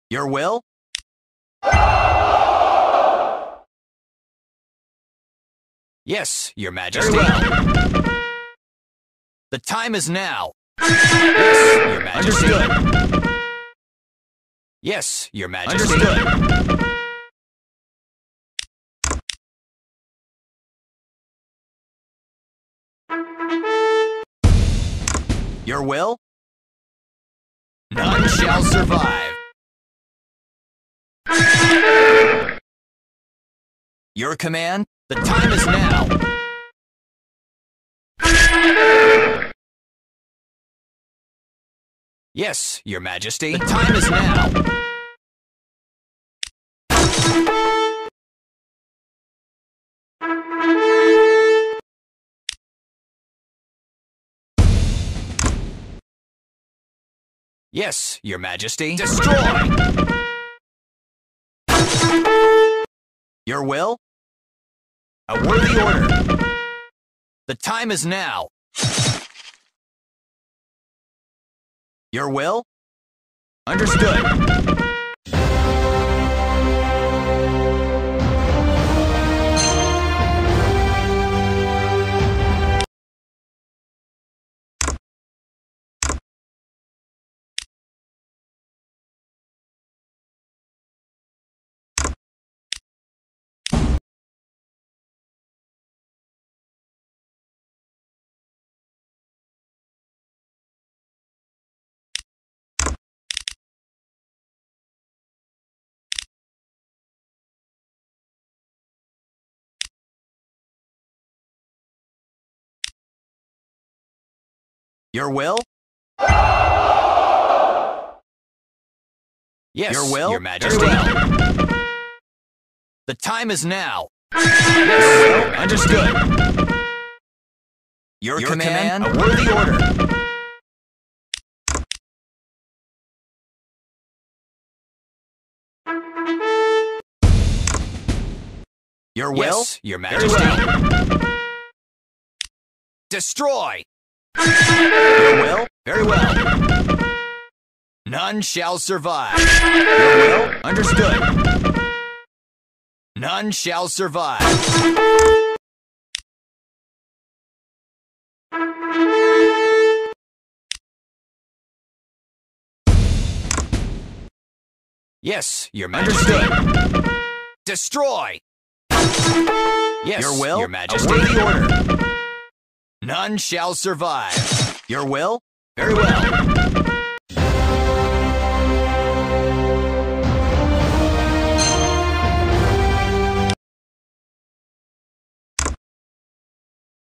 Your will? Yes, Your Majesty. Very well. The time is now. Yes, Your Majesty. Understood. Yes, Your Majesty. Understood. Your will? None shall survive. Your command? The time is now. Yes, Your Majesty. The time is now. Yes, Your Majesty. Destroy! Your will? A worthy order. The time is now. Your will? Understood. Your will? Yes, Your will, Your Majesty. Well. The time is now. Yes, Your will, understood. Your command, a worthy order. Your will, yes, Your Majesty. Well. Destroy! Your will? Very well. None shall survive. Your will? Understood. None shall survive. Yes, Your Majesty. Understood. Destroy! Yes, Your will? Your Majesty. A worthy order. None shall survive. Your will? Very well.